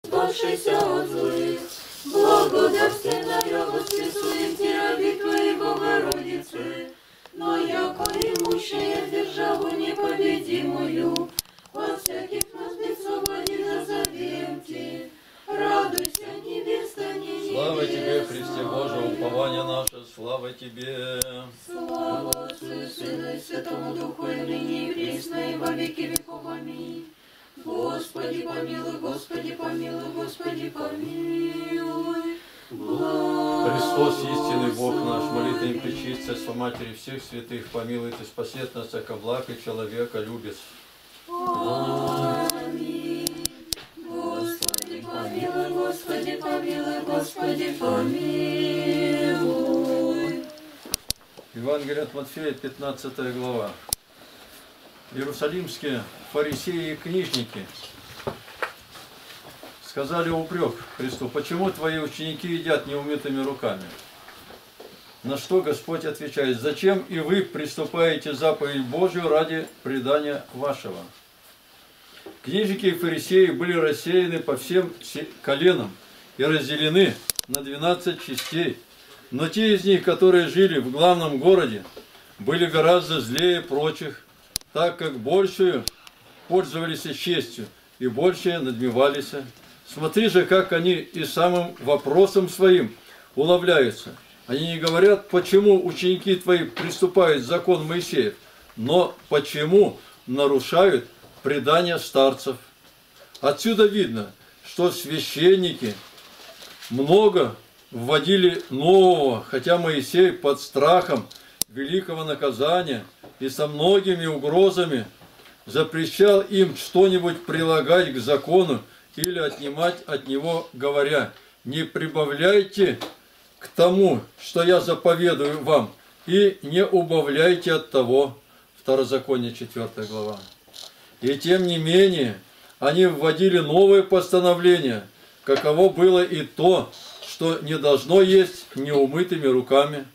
спасшийся от злых. Благодарственная воскресуем Тебя, раби Твоей Богородицы, но яко имущая державу непобедимую, от всяких нас бессвободи назовем Ти. Радуйся, невеста, не Слава Тебе, Христе Божий, упование наше, слава Тебе. Слава Отцу и Сыну и Святому Духу, и ныне и присно, и во веки веков. Аминь. Господи помилуй, Господи помилуй, Господи помилуй. Христос, истинный Бог наш, молитвами пречистая, Матери всех святых, помилуйте, спасет нас, яко благ и человека любит. Аминь. Господи помилуй, Господи помилуй, Господи помилуй. Евангелие от Матфея, 15 глава. Иерусалимские фарисеи и книжники сказали упрек Христу: почему твои ученики едят неумытыми руками? На что Господь отвечает: зачем и вы приступаете заповедь Божию ради предания вашего? Книжники и фарисеи были рассеяны по всем коленам и разделены на 12 частей, но те из них, которые жили в главном городе, были гораздо злее прочих, так как большую пользовались честью и большее надмевались. Смотри же, как они и самым вопросом своим уловляются. Они не говорят, почему ученики твои приступают к закону Моисеев, но почему нарушают предания старцев. Отсюда видно, что священники много вводили нового, хотя Моисей под страхом великого наказания и со многими угрозами запрещал им что-нибудь прилагать к закону или отнимать от него, говоря: не прибавляйте к тому, что я заповедую вам, и не убавляйте от того. Второзаконие, 4 глава. И тем не менее, они вводили новые постановления, каково было и то, что не должно есть неумытыми руками.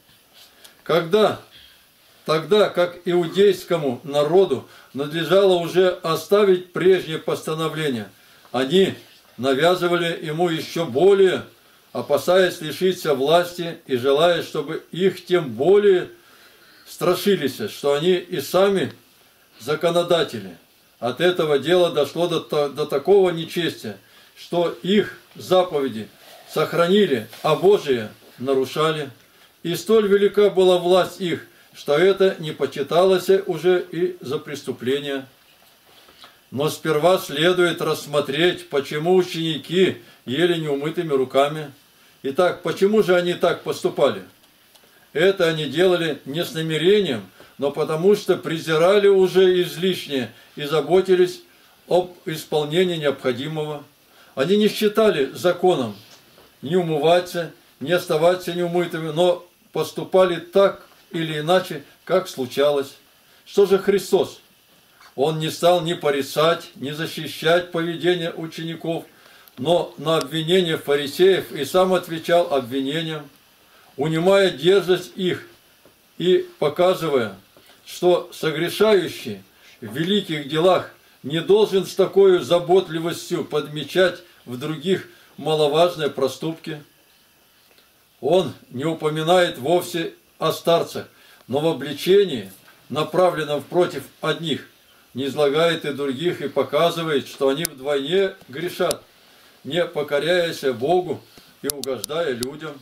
Тогда как иудейскому народу надлежало уже оставить прежние постановления, они навязывали ему еще более, опасаясь лишиться власти и желая, чтобы их тем более страшились, что они и сами законодатели. От этого дела дошло до такого нечестия, что их заповеди сохранили, а Божие нарушали. И столь велика была власть их, что это не почиталось уже и за преступление. Но сперва следует рассмотреть, почему ученики ели неумытыми руками. Итак, почему же они так поступали? Это они делали не с намерением, но потому что презирали уже излишнее и заботились об исполнении необходимого. Они не считали законом не умываться, не оставаться неумытыми, но поступали так или иначе, как случалось. Что же Христос? Он не стал ни порицать, ни защищать поведение учеников, но на обвинение фарисеев и сам отвечал обвинениям, унимая дерзость их и показывая, что согрешающий в великих делах не должен с такой заботливостью подмечать в других маловажные проступки. Он не упоминает вовсе о старцах, но в обличении, направленном против одних, не излагает и других и показывает, что они вдвойне грешат, не покоряясь Богу и угождая людям.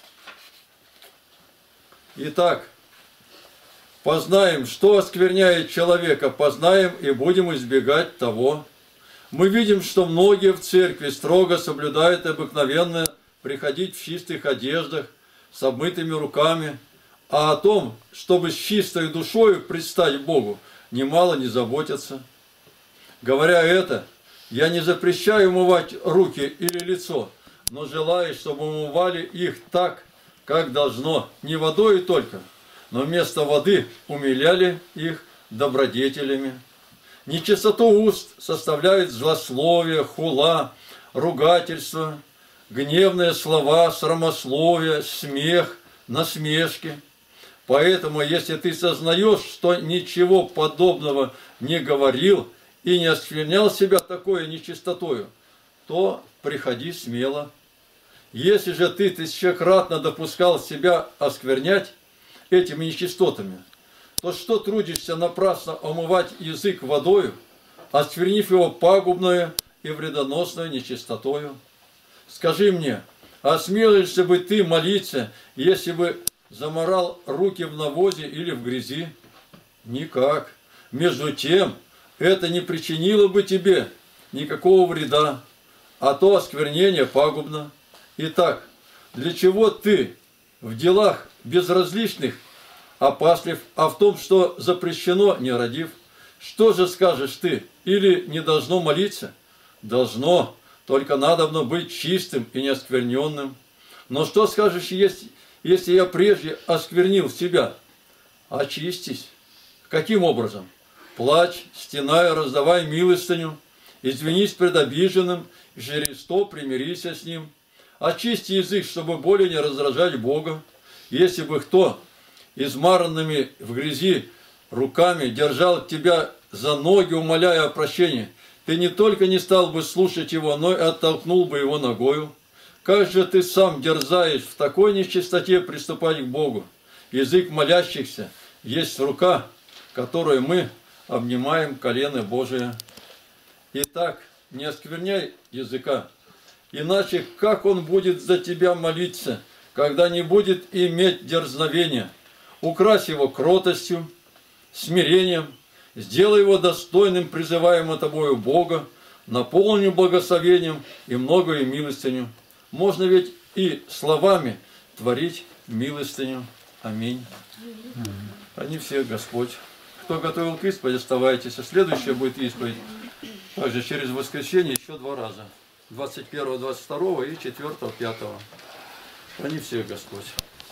Итак, познаем, что оскверняет человека, познаем и будем избегать того. Мы видим, что многие в церкви строго соблюдают обыкновенно приходить в чистых одеждах, с обмытыми руками, а о том, чтобы с чистой душою предстать Богу, немало не заботятся. Говоря это, я не запрещаю умывать руки или лицо, но желаю, чтобы умывали их так, как должно, не водой только, но вместо воды умиляли их добродетелями. Нечистоту уст составляют злословие, хула, ругательство, гневные слова, срамословие, смех, насмешки. Поэтому, если ты сознаешь, что ничего подобного не говорил и не осквернял себя такой нечистотою, то приходи смело. Если же ты тысячекратно допускал себя осквернять этими нечистотами, то что трудишься напрасно омывать язык водою, осквернив его пагубною и вредоносной нечистотою? Скажи мне, осмелишься бы ты молиться, если бы заморал руки в навозе или в грязи? Никак. Между тем, это не причинило бы тебе никакого вреда, а то осквернение пагубно. Итак, для чего ты в делах безразличных опаслив, а в том, что запрещено, не родив? Что же скажешь ты? Или не должно молиться? Должно, только надобно быть чистым и неоскверненным. Но что скажешь, если я прежде осквернил себя? Очистись. Каким образом? Плачь, стенай, раздавай милостыню, извинись пред обиженным, и через то примирися с ним. Очисти язык, чтобы более не раздражать Бога. Если бы кто измаранными в грязи руками держал тебя за ноги, умоляя о прощении, ты не только не стал бы слушать его, но и оттолкнул бы его ногою. Как же ты сам дерзаешь в такой нечистоте приступать к Богу? Язык молящихся есть рука, которую мы обнимаем колено Божие. Итак, не оскверняй языка, иначе как он будет за тебя молиться, когда не будет иметь дерзновения? Укрась его кротостью, смирением, сделай его достойным призываемого тобою Бога, наполни благословением и многою милостыню. Можно ведь и словами творить милостыню. Аминь. Они все Господь. Кто готовил к исповеди, оставайтесь. Следующая будет исповедь. Также через воскресенье еще 2 раза. 21, 22 и 4, 5. Они все Господь.